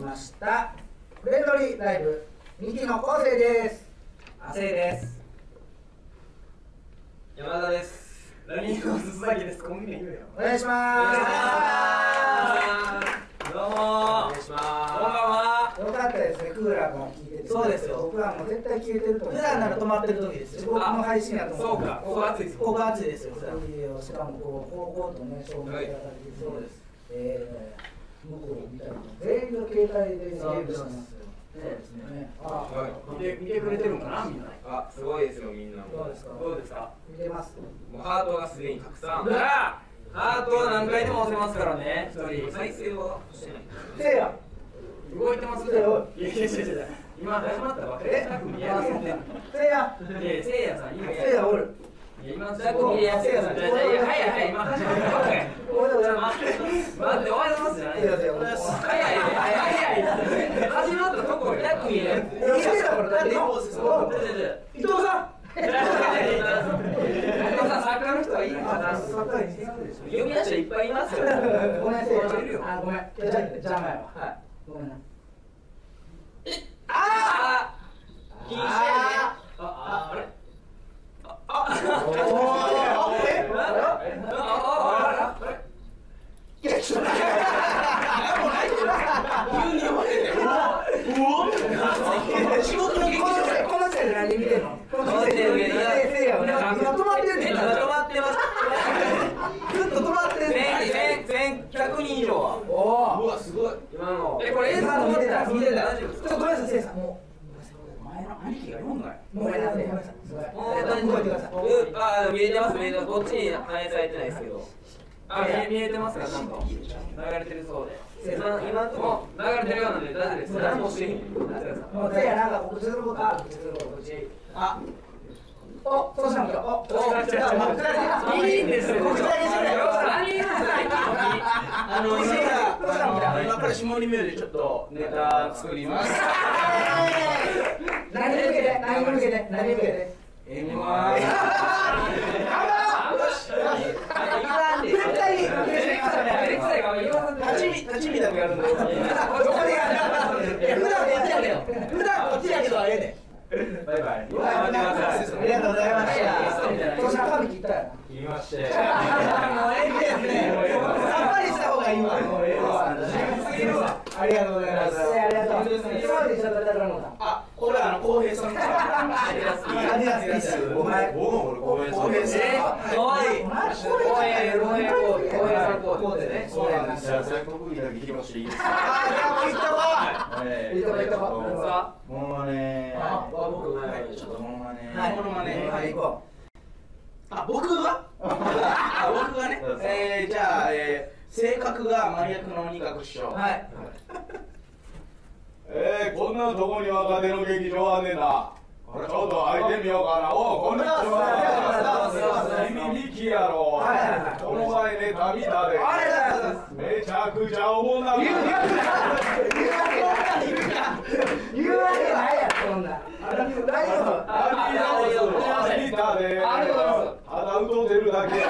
ましたフレンドリーライブミキの昴生です。 亜生です。山田です。ラニーノ鈴崎です。コンビ名言うよ。 お願いします。 どうもー。お願いします。こんばんは。 よかったですね、クーラーも効いてて。 そうですよ。 僕はもう絶対消えてると思う。 普段なら止まってる時ですよ。 僕の配信やと思う。 そうか。ここ暑いです。 ここ暑いですよ。 しかもこうとね、照明が当たってて、そうです。向こう見たら全員の携帯でゲームしてますよ。そうですね。 見てくれてるんかなみんな。あ、すごいですよみんな。 どうですか。 どうですか。 見てます。 もうハートがすでにたくさん。ハートは何回でも押せますからね。一人再生はしてない。 せいや。 動いてますね。いや今始まったばっかり。せいや。せいやさんいいね。 せいやおる。 今ザコミやせいやさん。いやはい今始まったばっかり。待って終わりますじゃない。早い始まったところ100ミや。伊藤さん。作家の人はいいかな。読み出したらいっぱいいますよ。 ごめんせいや。ごめん。邪魔やわ。はい。ごめんな。 禁止やね。あれ。 仕事の劇場でこの時点で何見てんの？ 今止まってんねん。 止まってます。 ずっと止まってんねん。 1100人以上は。 おお。 うわすごい。今の。これ映像見てた。 大丈夫ですか？ ごめんなさいせいさん。もお前の兄貴が読んだよ。 うごめんなさい。 見えてます。こっちに反映されてないですけど。見えてますか？なんか流れてるそうで。今のとこ流れてるようなんで大丈夫です。何もしてへん。 もうせいやなんか告知することある。お、そうしたんか。 いいんですよ。 今から下り目でちょっとネタ作ります。 何向けて。 M1。立ち見だけやるんだよ。どこでやる？普段こっちやけどええねん。 バイバイ。 ありがとうございました。そしたら髪切ったよ。 切りまして。 もうええですね。さっぱりした方がいいわ。 ありがとうございます。ありがとう。今まで一緒だったからのあ、これ浩平さん。 アディダス。 お前、浩平さん。 かわいい。浩平さんこうでね。 そうなんですよ。 じゃあ国技だけ聞きましていいですか。 いいとこ。 モノマネ。 ちょっとモノマネ。 モノマネ。 はい行こあ、僕がね。じゃあ性格が真逆の二角師匠。 はい。 こんなとこに若手の劇場あんねんな。ちょっと入ってみようかな。おう、こんにちは。君ミキやろ。この前ネタ見たで。めちゃくちゃおもんな。 言うわけないやろそんな。大丈夫。 見たで。ただ歌ってるだけ。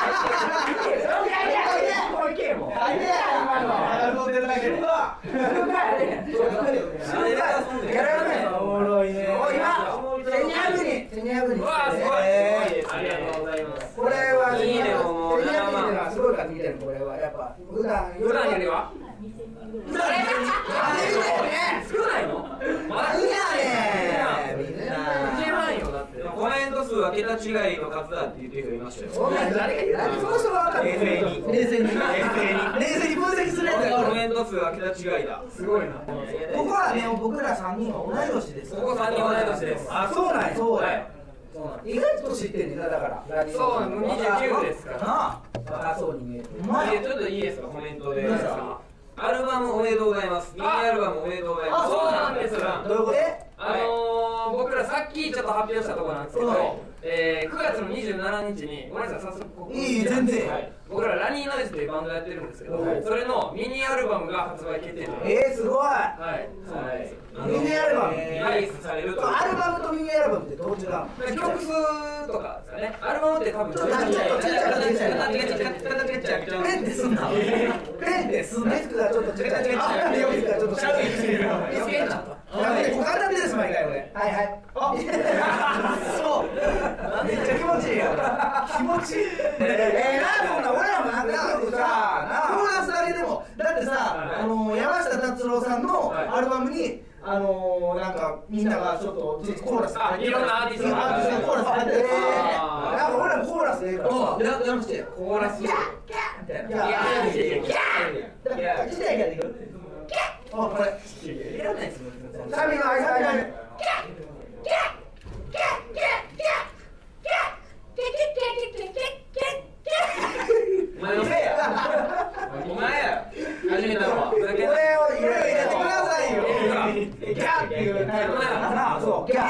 おもろいね。今1200人。 わあすごい。ありがとうございます。 これはいいねもう 1200人っていうのはすごいから見てる。これはやっぱ普段よりは少ないの？コメント数は桁違いの数だって言ってる人いましたよ。 その人が分かる。 冷静に分析するやつがおる。 コメント数は桁違いだ。すごいな。 ここはね、僕ら3人は同い年です。 ここ3人同い年です。 あ、そうなんや。 そうや。 意外と年いってんねんな、だからそうなの、29ですからな若そうに見える。 ちょっといいですか、コメントで。アルバムおめでとうございます。ミニアルバムおめでとうございます。そうなんですよ。 どういうこと？ 僕ららさっきちょっと発表したところなんですけど、9月の27日に、ごめんなさい、早速いい全然、 僕らラニーノイズというバンドやってるんですけど、それのミニアルバムが発売決定で、 すごい。 はい、そうなんです。 ミニアルバム、 リリースされると。 アルバムとミニアルバムってどう違うの？ 曲数とかですかね。アルバムって多分ペンってすんな。ペンってすんな。デスクがちょっと違う。デスクがちょっと違う。小型です毎回俺。はいはい。そう。めっちゃ気持ちいいよ。気持ちいい。そんな俺らもなんかさ、コーラスだけでもだってさ、山下達郎さんのアルバムになんかみんながちょっとコーラス、 いろんなアーティストがコーラス入ってる。なんか俺らもコーラスでいいから。やらしてよ。 コーラス。 キャッみたいな。キャッ。キャッ。あ、これ。いらないですよ。サビの間に。 お前や。始めたのは。 これを入れてくださいよ。ギャっていうタイプだ。そう。ギャ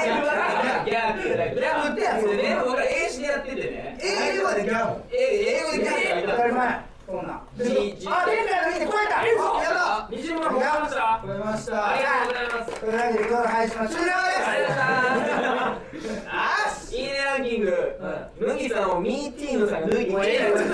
ってやつね。 僕ら英詞でやっててね。 英語でギャも。英語でギャ。当たり前。そんな。前回の見て超えた。やだ。 20万超えました。 超えました。 ありがとうございます。 というわけで今日の配信は終了です。 いいねランキング。麦さんをミーティーヌさんが抜いて。 あんまり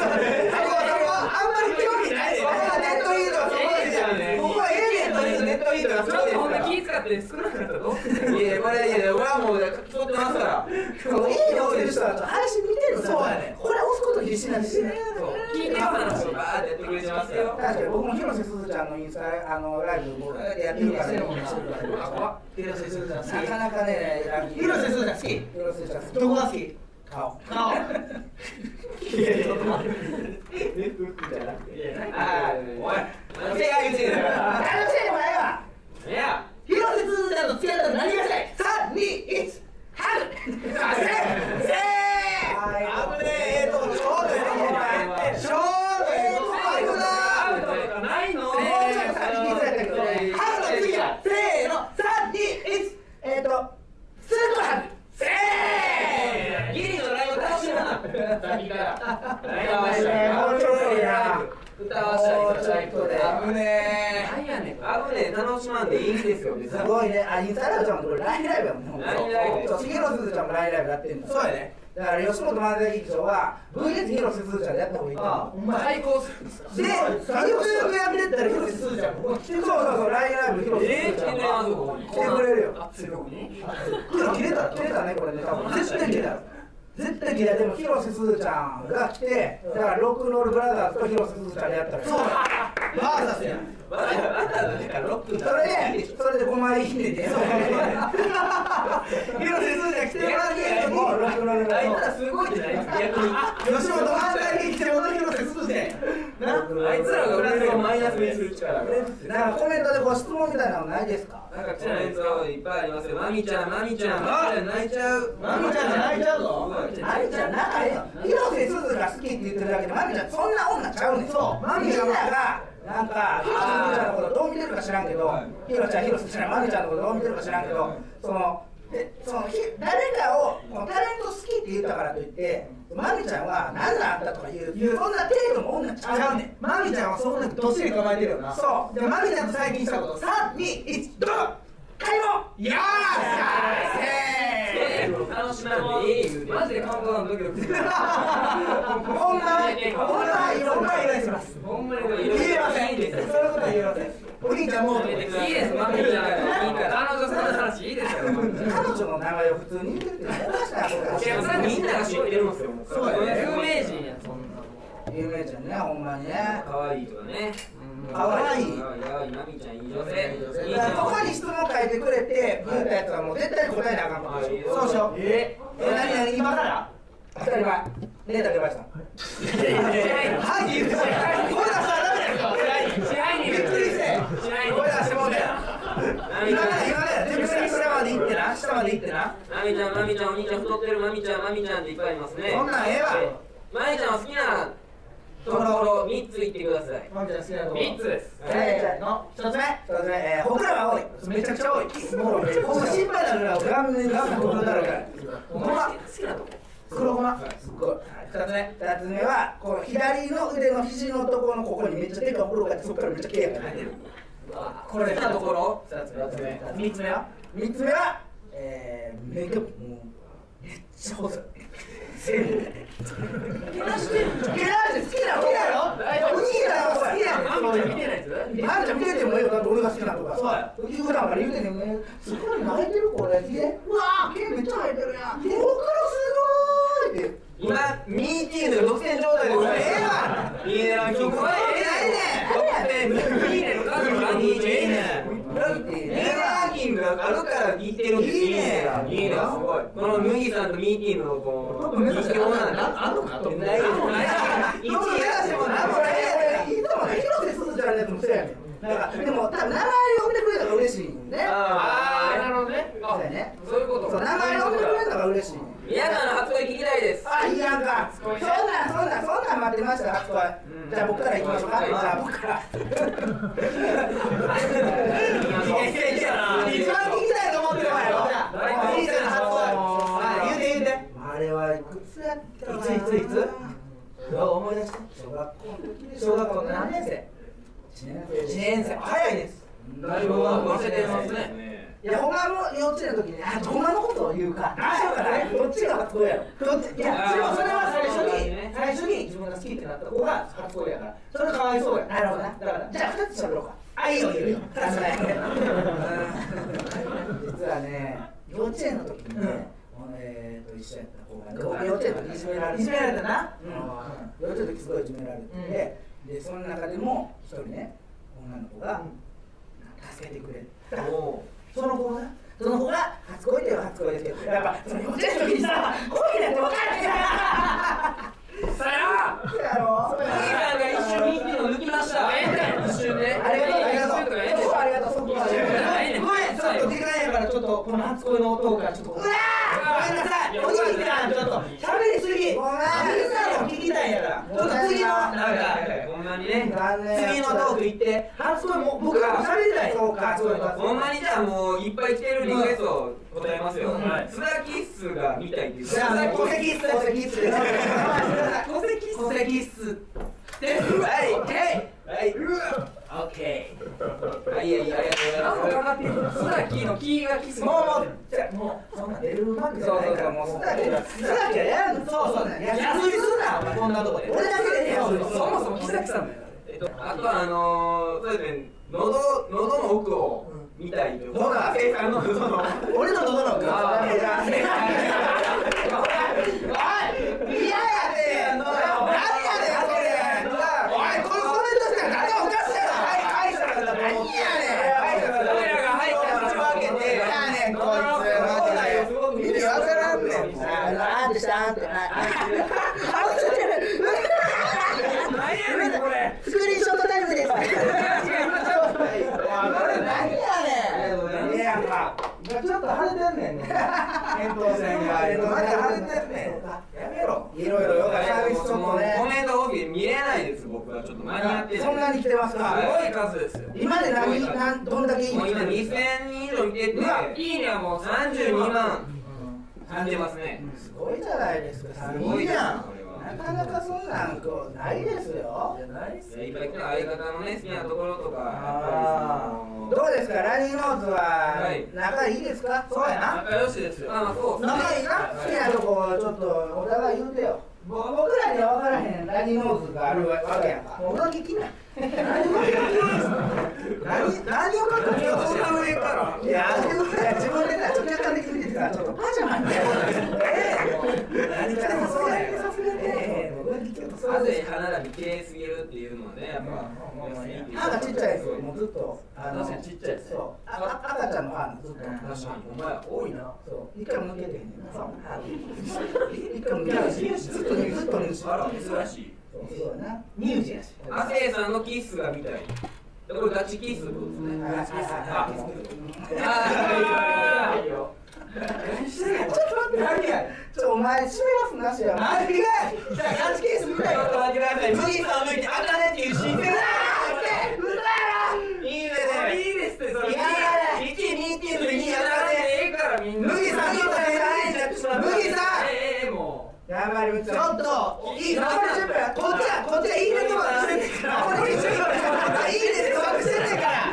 興味ない。ネットイートがすごいじゃんね。僕はエーゲンとネットイートがすごいです。 ほんな気使って少なかったらどうする？ いやこれ俺はもう太ってますから。いいよってる人は配信見てる。そうやね。これ押すこと必死なんですよね。 聞いてる話をバーってやってくれてますよ。 確かに僕も広瀬すずちゃんのインスタライブ僕でやってるからね。広瀬すずちゃんなかなかね、広瀬すずちゃん好き。広瀬すずちゃん好き。どこが好き？顔。いやちょっと待って。ネットみたいな。おい。何せや言うてんだよ。何せやもないわ。 いや。 広瀬すずちゃんと付き合ったら何がしたい？3、2、1、ハグ。せー。危ねえ。ちょうどいい。ちょうどないの？ ハグの次はせーの3、2、1。スーパーハグ。せー。 ギリのライブ楽しみだな。先から。 もうちょっとや。 歌わしたりちょっとで。危ねえ。何やねん。危ねえ楽しまんでいいんですよ。 すごいね。インスタライブちゃんもこれラインライブやもんね。 ラインライブ。 そう、広瀬すずちゃんもラインライブやってんだ。そうやね。だから吉本漫才劇場は VS 広瀬すずちゃんでやった方がいいかも。 最高っす。 で、よくやってったら広瀬すずちゃんも来てくれる。そうラインライブ広瀬すずちゃん来てくれるよ。 圧力に。 切れたねこれね多分絶対切れた。絶対切れた。でも広瀬すずちゃんが来て、だからロックンロールブラザーズと広瀬すずちゃんでやったら。そう。バーサスや。それで5枚入れて。広瀬すずちゃん来てもらってもロックンロールブラザーズ。 あいつらすごいじゃないですか。逆に。 吉本漫才劇場の広瀬すずちゃん。 あいつらがプラスをマイナスにする力が。 なんかコメントでご質問みたいなのないですか？ なんか来てないですか？いっぱいありますよ。マミちゃん泣いちゃう。 マミちゃん泣いちゃうぞ。マミちゃん仲ええよ。広瀬すずが好きって言ってるだけでマミちゃんそんな女ちゃうねん。そう。みんながなんか広瀬すずちゃんのことどう見てるか知らんけど、広瀬ちゃんマミちゃんのことどう見てるか知らんけど、誰かをタレント好きって言ったからといってマミちゃんは何なんあったとかいうそんな程度の女ちゃうねん。マミちゃんはそんなどっしり構えてるよな。そう。でマミちゃんと最近したこと3、2、1、ドン。買い物。よーし。 楽しまんでいい。マジでカウントダウンドキドキする。 ほんまはいろんな依頼します。 ほんまに言えません。そういうことは言えません。お兄ちゃんもういいです、マミちゃん。彼女さんの話いいですよ。 彼女の名前を普通に言ってるっておかしなことや。 みんなが知ってるんですよ。 そうやね。 有名人やそんな。 有名人ね、ほんまにね。 可愛いとかね。 可愛い。 マミちゃんいい女性。 ここに質問書いてくれて言ったやつはもう絶対答えなあかんことでしょ。そうしよう。何今から当たり前。ねえだけばした。はい言うて。声出したらダメだよ。 支配人びっくりして。声出してもうて。今だよ。全部下まで行ってな。下まで行ってな。 マミちゃん、お兄ちゃん太ってるマミちゃんっていっぱいいますね。 そんなんええわ。 マミちゃんは好きなところ3つ言ってください。 まみちゃん好きなところ。 3つです。 の1つ目、ほくろが多い。めちゃくちゃ多い。もう心配なぐらい顔面がほくろだらけ。 好きなとこ。 黒ごま。すっごい。2つ目はこの左の腕の肘のところのここにめっちゃでかいほくろがあって、そこからめっちゃ毛が生えてる。 これなところ。 3つ目はメイクアップもうめっちゃ細い。毛なしてる。好きなのやろ。好きやろ。 見てないやつ。 あんちゃん見ててもいいよ。だって俺が好きなとか。そうや。普段から言うてんねんね。すごい生えてるこれ。うわ毛めっちゃ生えてるやん。ほくろすごーいって。 今ミーティング独占状態でございます。いいねランキング。これいいね。いいねの数のランキング。いいね。ランキングがあるから言ってるんです。いいね。いいね。すごい。この麦さんとミーティングのこう日常なんだ。あんのかと。ない。1位やしてもなんもない。 いつもね広瀬すずちゃんのやつもそうやねん。でも多分名前呼んでくれたら嬉しいね。 ああなるほどね。 そうやね。 そういうこと。 名前呼んでくれたら嬉しい。 皆さんの初恋聞きたいです。 あ、いいやんか。そんなん待ってました初恋。じゃあ僕から行きましょうか。じゃあ僕から。一番聞きたいと思ってるわよ。人生の初恋。言うて。あれはいくつやったかな。いつ？思い出して。小学校の何年生？1年生。早いです。 だいぶ忘れてますね。 いや、ほんまの幼稚園の時に、ほんまのことを言うか。どっちが初恋やろ。いや、それは最初に自分が好きってなった子が初恋やから。それかわいそうや。なるほどな。だから、じゃあ2つ喋ろうか。あ、いいよ。実はね、幼稚園の時にね、一緒やった子がね、幼稚園の時いじめられて。いじめられたな。幼稚園の時すごいいじめられて、で、その中でも一人ね、女の子が助けてくれた。その子が初恋っていう初恋ですけど、やっぱその幼稚園の時にさ、恋なんて分からへんさあやろ。麦さんが一瞬ミーティングを抜きました。一瞬ね。ありがとう。 ありがとう。ちょっと時間やからちょっとこの初恋の音がちょっと。ごめんなさい。お兄さんちょっと喋りすぎ。ごめんなさい。聞きたいんやから。ちょっと次のなんかほんまにね。 次のトーク行って初恋も僕が喋りたい。そうか。 ほんまにじゃあもういっぱい来てるリクエストを答えますよ。津田キッスが見たいっていう。 戸籍っす。戸籍っす。はい。オッケー。 はい、ありがとうございます。津田キーのキーがキス。 もうそんな出るわけじゃないから、もう須崎はやるの。そう安売りすんな、お前こんなとこで。俺だけでね、 そもそも木崎さんだよ。あとはそうですね、喉の奥を見たいという。 ほら、俺の喉の奥。嫌やで。何やでそれ。おい、このコメントしたら誰もおかしいやろ。はい、何やねん。 俺らが入った口を開けて。 やねんこいつ。意味わからんねん。あんてしたあんて。スクリーンショットタイムです。これ何やねん。いやんか。ちょっと腫れてんねんね。扁桃腺が。まだ腫れてんねん。やめろ。いろいろよかサービスちょっとね。 コメントオフィス見れないです。僕はちょっと間に合ってそんなに来てますか。 すごい数ですよ。 今でどんだけいいの。 今2000人以上見てて、いいねはもう32万感じますね。 すごいじゃないですか。 すごいじゃん。 なかなかそんなんないですよ。 いっぱい来た相方のね好きなところとか。 どうですか、ラニーノーズは仲いいですか。そうやな。 仲良しですよ。そう。 仲いいな。好きなとこちょっとお互い言うてよ。僕らには分からへんラニーノーズがあるわけやんか。もう聞きない。何をかっこいいの。そんな上から。いや自分でちょっと客観的に見てたらちょっとパジャマみたいな。何かでもそうや。 なぜ歯並び綺麗すぎるっていうのはね、やっぱ歯がちっちゃいですよ。もうずっと確かにちっちゃいですね。 赤ちゃんの歯ずっと。 確かにお前多いな。 そう一回も抜けてへんねん。一回も抜けてへん。ずっと抜く。 あら珍しい。 そうだな。乳児やし。 亜生さんのキッスが見たい。これガチキッスってことですね。 ちょっと待って、何や。 お前閉めますなしや。何がじゃあガチケースみたいな。ちょっと待ってください。麦さんを抜いてあかねっていうシーン。うわーうざい。いいね。 いいですってそれ。 いや1位2位っていうのに2位あかね。 ええからみんな。 麦さん麦さんもう。 やばいちょっといい残り10分こっちはいいねとかしてんねんからこっちいいねとかしてんねんから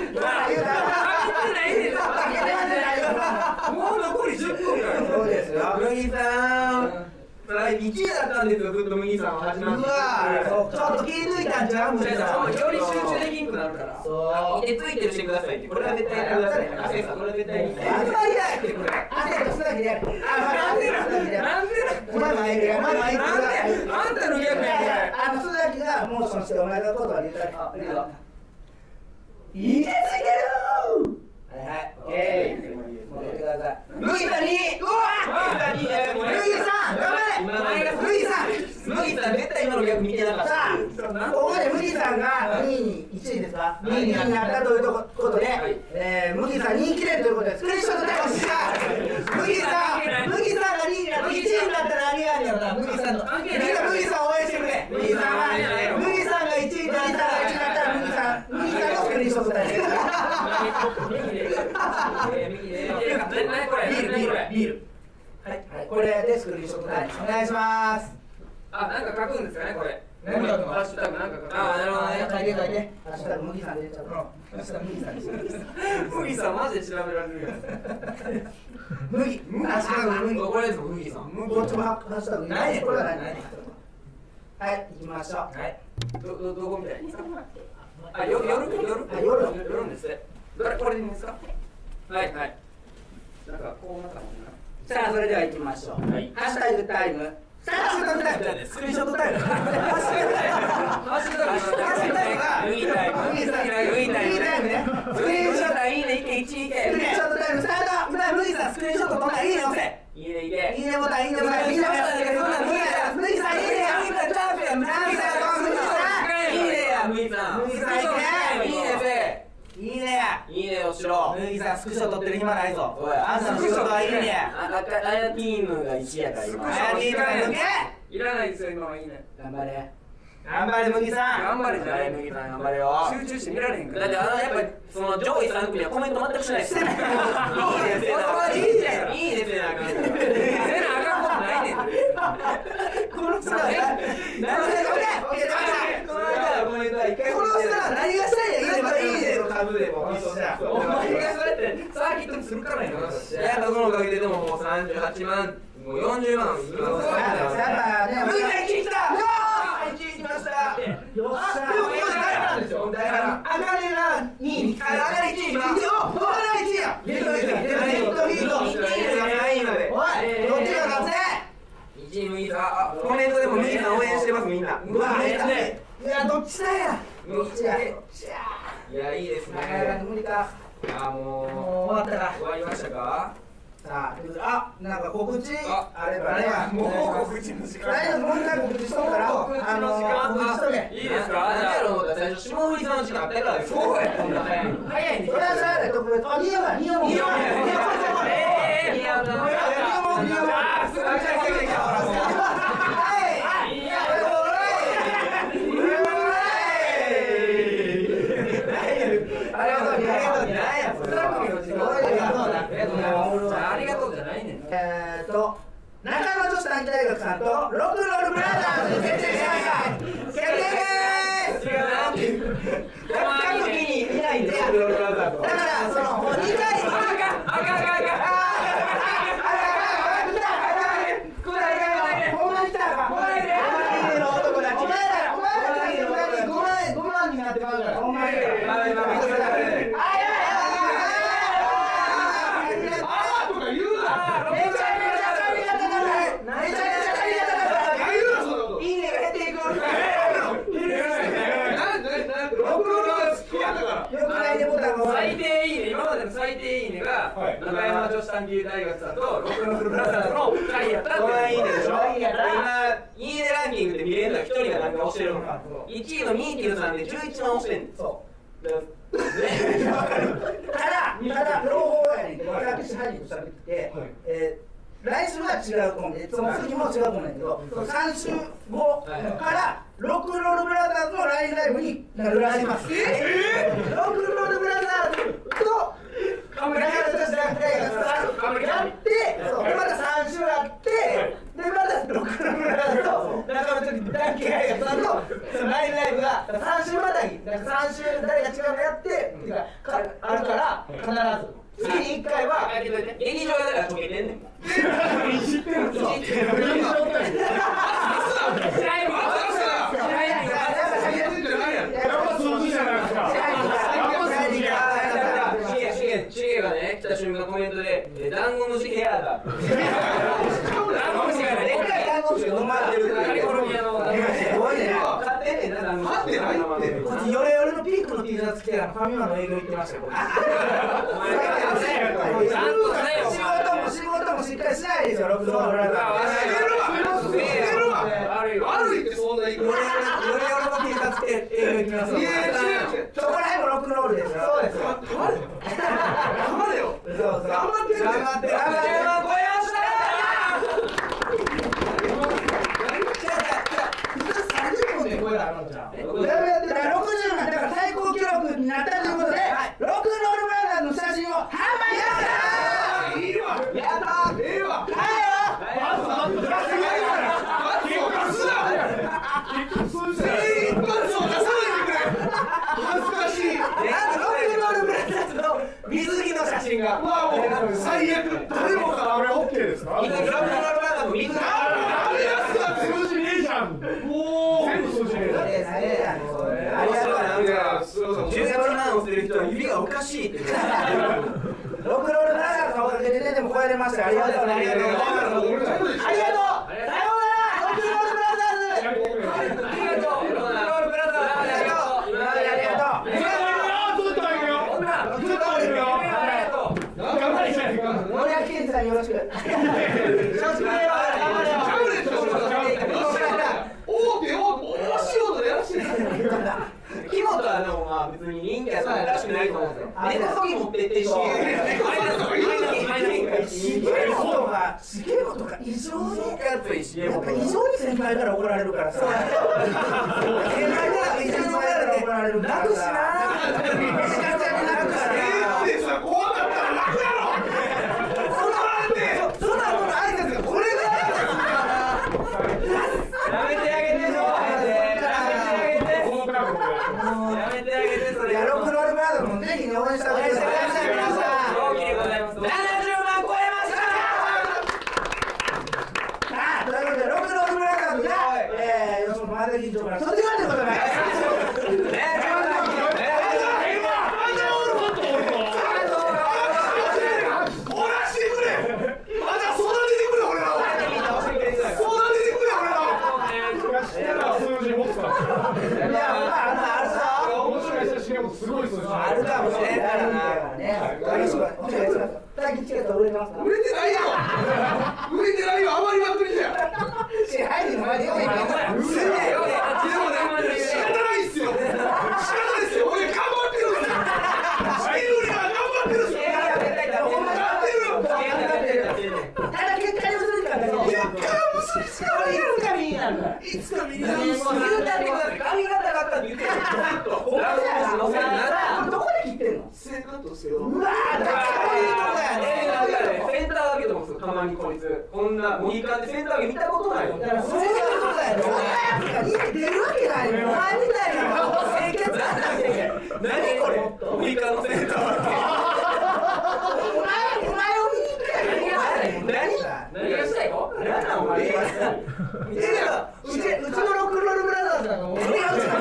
もう残り10分からそうですよ麦さん1位だったんですよずっと麦さんは始まってちょっと気抜いたんちゃう麦さんより集中できんくなるからそうついてるしてくださいってこれは絶対やってください亜生さんこれは絶対にあんまりやってこれ汗とすだけでやるなんでお前もいるよお前もいるよあんたの逆や須崎がモーションしてお前のことは言ったらいいですいけるはいはいオッケーもうやってください麦さんにうわ麦さん頑張れ麦さん絶対今の逆見てなかったさあここで麦さんが2位に1位ですか2位になったということで麦さん人気出るということでスクリーンショットタイムした麦さんが2位になって1位になったら何があるんやろな麦さんの麦さん応援してくれ麦さんが1位になったら麦さんのスクリーンショットタイムビールはいこれでスクリーンショットタイムお願いしますあ、なんか書くんですかねこれ何書くのハッシュタグなんか書くあ、なるほどね書いてハッシュタグ麦さんでちゃうハッシュタグ麦さんで麦さんマジで調べられるやん麦ハッシュタグ麦これですも麦さんこっちもハッシュタグ何これは何はい行きましょうはいどこみたいですかあ、夜ですねこれでいいんですかはいはいなんかこうなったもんなさあそれでは行きましょうハッシュタグタイムスクリーンショットタイムハッシュタグが麦タイムねスクリーンショットいいねいけ1位いけスクリーンショットタイムスタート麦さんスクリーンショット飛んだらいいね押せいいねいけいいねボタンいいねボタン麦さんいいね麦さんいいねチャンピオン麦さんいいねや麦さん麦さんいいねいいねせいいねやいいねよしろ麦さんスクショ撮ってる暇ないぞおいあんたの仕事はいいねやあやティームが1やから今あやティームが抜けいらないですよ今はいいね頑張れ頑張れ麦さん頑張れじゃない麦さん頑張れよ集中して見られへんからだってやっぱりその上位3組はコメント全くしないですしてないいいですねあかんせなあかんことないねんこの人は何がしたいんやいいねの株でもお前がそれってサーキットにするからややっぱこのおかげででももう38万もう40万いきますやっぱね麦さん1位来た 1位来ましたよっしゃでもここで誰なんですよあかねが2位あかね1位今お前が1位やヒートおいどっちが勝つ 1位麦さんコメントでも麦さん応援してますみんなうわいやどっちだよどっちやいやいいですね無理かあもう終わったか終わりましたかさあなんか告知あればねもう告知の時間大丈夫もう一回告知しとくから告知しとけいいですか何やろう思ったら最初霜降りさんの時間あったからそうやこんな早いんですそれはしゃあない特別あ、似合う似合う似合うありがとうじゃないねん中野女子短期大学さんとロックンロールブラザーズに決定しました決定でーす各時にいないんでだからその2回最低いいね今までの最低いいねが中山女子短期大学さんとロックンロールブラザーズの会やったっていいねでしょ今いいねランキングで見れるのは1人が何か押してるのか1位のミーティンさんで11万押してんねんそうただ両方やねんけど私ハリーと喋ってて来週は違うコンビで、その次も違うコンビだけど、3週後からロックンロールブラザーズのラインライブになるらしいます。ロックンロールブラザーズと中田女子大学やって、でまた3週やって、でまたロックンロールブラザーズと中田女子大学さんのラインライブが3週またぎ、3週誰が違うのやってあるから必ず。月に1回は劇場がだから溶けてんねん。 知ってるんですか。 シゲがね来た瞬間コメントでダンゴムシヘアだ。ダンゴムシがね、 ダンゴムシが飲まれてるカリフォルニアのすごいね。買ってんねんなダンゴムシ。買ってないって。 こっちヨレヨレのピークの T シャツ着てファミマの営業行ってましたよ。仕事もしっかりしないですよ、ロックンロールブラザーズ。 悪いってそんな言い方。 ヨレヨレの T シャツ着て営業行ってますよ。そこら辺もロックンロールですよ。そうですよ。 頑張れよ。 頑張ってる。頑張ってる。60万だから最高記録になったということで、ロックンロールブラザーズの写真を販売やったー。 いいわ。 やったー。 ええわ。 水着の写真が。 最悪。誰もがあれオッケーですか。 ロックンロールブラザーズの水着。 あれやつが数字ねえじゃん。もう全部数字ねえ。 ありがとう。 17万を捨てる人は指がおかしいって。 ロックンロールブラザーズのおかげでね、でも超えれました。ありがとう。ありがとう。さようなら。ロックンロールブラザーズ。 ありがとう。ロックンロールブラザーズ。ありがとう。 森脇健児さんよろしく。 木本はでもまあ別に人気はそうらしくないと思うんですよ。根こそぎ持ってってし。 しげもとか異常に先輩から怒られるからさ。先輩から異常に怒られる。楽しな。 怖かったら楽やろ。 そんなことないですよ。これでやめてあげて。 ロックンロールブラザーズもぜひ応援してください。 大きいでございます。70万超えました。 ということでロックンロールブラザーズが吉本漫才劇場から卒業ということで。 すごい数字あるかもしれんからな。よろしくお願いします。最近チケット売れてますか？ 売れてないよ。売れてないよ。余りまくりじゃん。 支配人までよ。 仕方ないっすよ。仕方ないっすよ。俺頑張ってるんですよ。俺が頑張ってるんですよ。 ただ結果にするからね。 結果は結びつかない。 いつか身になるから。 いつかみんな言うたってください。髪型があったって言ってる。 どこで切ってんの？ 生活せよ。 うわー、だからセンター分けとかたまにこいつこんなモヒカンでセンター分け見たことないよ。 そういうことだよ。そんなやつが家出るわけないよ。お前みたいな清潔なんだって。 何これ？モヒカンのセンター分け。 お前を見に行くやん。 何がしたいの？何なのお前。 うちのロックンロールブラザーズだから俺が打つから。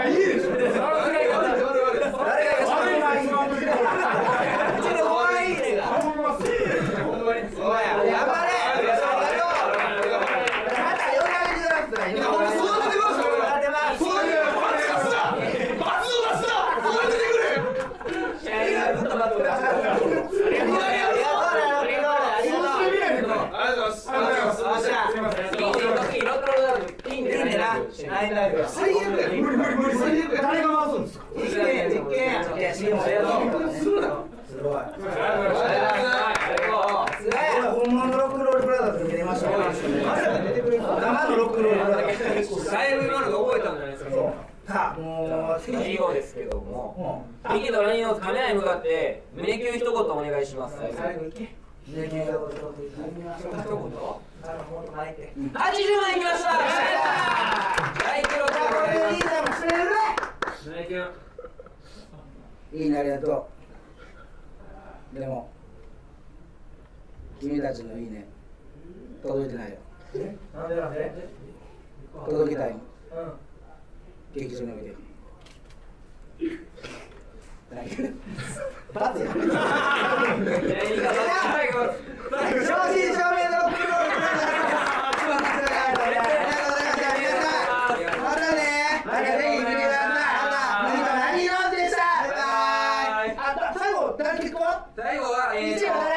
いいでしょ。 誰が一番うまいの？うちのホワイーネが。 頼みます。 ほんまにそうや。 頑張れ。また呼んであげてください。 いや、ほんま育ててください。 育てます。 育ててください。バツを出すな。育ててくれ。 いやずっと待ってください。 ありがとう。 ありがとうございます。 最悪や。無理。誰が回すんですか？実験や。いや、すごい。すごい。本物のロックンロみましょう。 もっと前行って 80万いきました。大記録。 これでいいだろ、してる胸キュン。 いいね、ありがとう。でも君たちのいいね届いてないよ。 なんでなんで届けたいの。 うん劇場においてバツやいいか最後。 正真正銘のプロまたねなんかぜひ見てください。何飲んでした。バイバイ。最後誰結婚？ 最後は一応